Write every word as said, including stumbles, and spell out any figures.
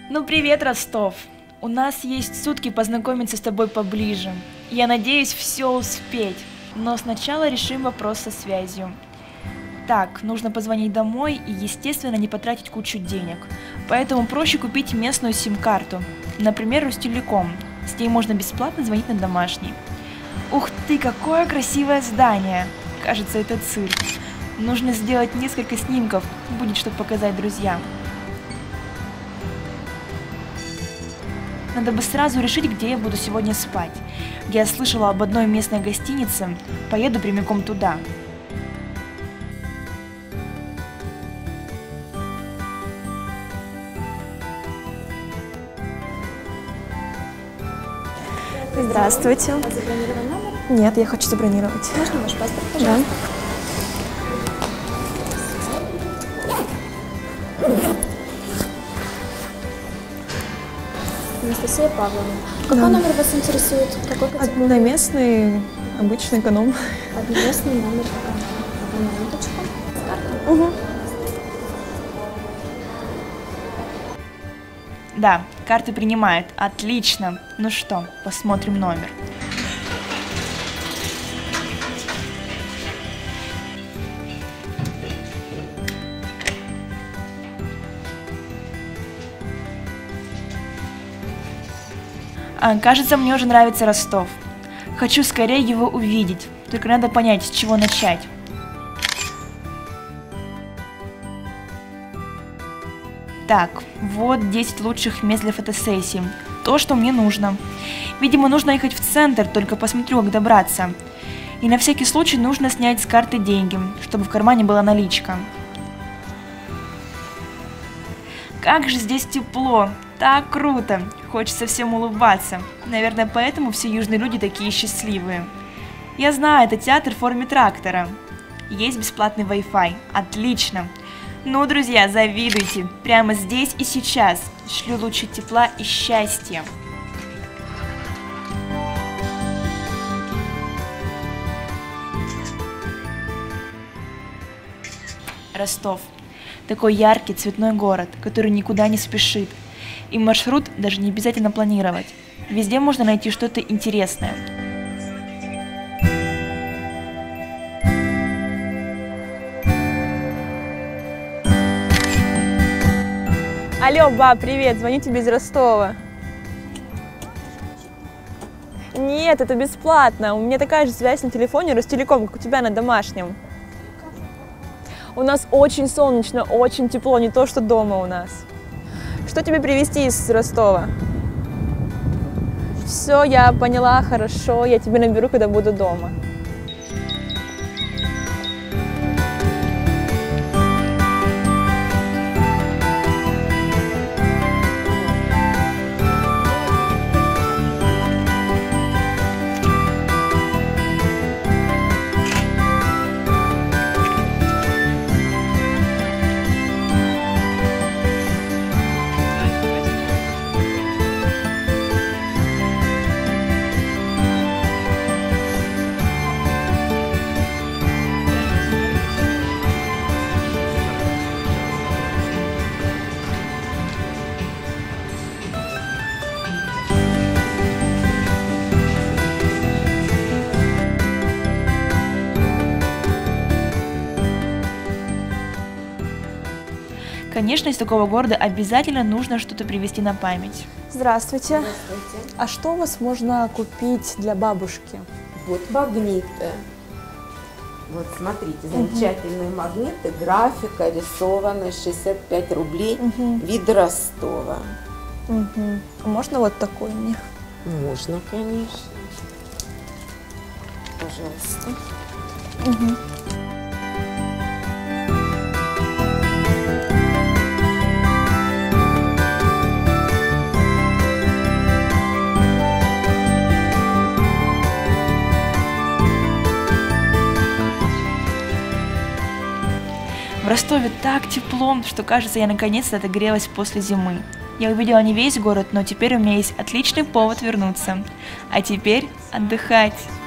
Ну привет, Ростов! У нас есть сутки познакомиться с тобой поближе. Я надеюсь все успеть, но сначала решим вопрос со связью. Так, нужно позвонить домой и, естественно, не потратить кучу денег. Поэтому проще купить местную сим-карту, например, Ростелеком. С ней можно бесплатно звонить на домашний. Ух ты, какое красивое здание! Кажется, это цирк. Нужно сделать несколько снимков, будет что показать друзьям. Надо бы сразу решить, где я буду сегодня спать. Я слышала об одной местной гостинице, поеду прямиком туда. Здравствуйте. А забронирован номер? Нет, я хочу забронировать. Можно ваш паспорт, пожалуйста? Да. Анастасия Павловна. Какой Да. номер вас интересует? Какой категории? Одноместный, обычный эконом. Одноместный номер эконома. Одну минуточку. С картой. Угу. Да, карты принимают. Отлично. Ну что, посмотрим номер. А, кажется, мне уже нравится Ростов. Хочу скорее его увидеть, только надо понять, с чего начать. Так, вот десять лучших мест для фотосессии. То, что мне нужно. Видимо, нужно ехать в центр, только посмотрю, как добраться. И на всякий случай нужно снять с карты деньги, чтобы в кармане была наличка. Как же здесь тепло! Так круто! Хочется всем улыбаться. Наверное, поэтому все южные люди такие счастливые. Я знаю, это театр в форме трактора. Есть бесплатный Wi-Fi. Отлично! Ну, друзья, завидуйте. Прямо здесь и сейчас. Шлю лучи тепла и счастья. Ростов. Такой яркий цветной город, который никуда не спешит. И маршрут даже не обязательно планировать. Везде можно найти что-то интересное. Алло, ба, привет, звоню тебе из Ростова. Нет, это бесплатно. У меня такая же связь на телефоне Ростелеком, как у тебя на домашнем. У нас очень солнечно, очень тепло, не то что дома у нас. Что тебе привезти из Ростова? Все, я поняла, хорошо, я тебе наберу, когда буду дома. Конечно, из такого города обязательно нужно что-то привезти на память. Здравствуйте. Здравствуйте. А что у вас можно купить для бабушки? Вот магниты. Вот смотрите, замечательные магниты, графика рисованная, шестьдесят пять рублей, Угу. вид Ростова. Угу. Можно вот такой мне? Можно, конечно. Пожалуйста. Угу. В Ростове так тепло, что кажется, я наконец-то отогрелась после зимы. Я увидела не весь город, но теперь у меня есть отличный повод вернуться. А теперь отдыхать.